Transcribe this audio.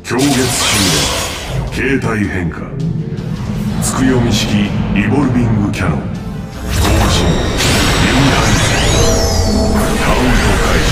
狂月襲来形態変化つくよみ式リボルビングキャノン同時ユニハイズカウント開始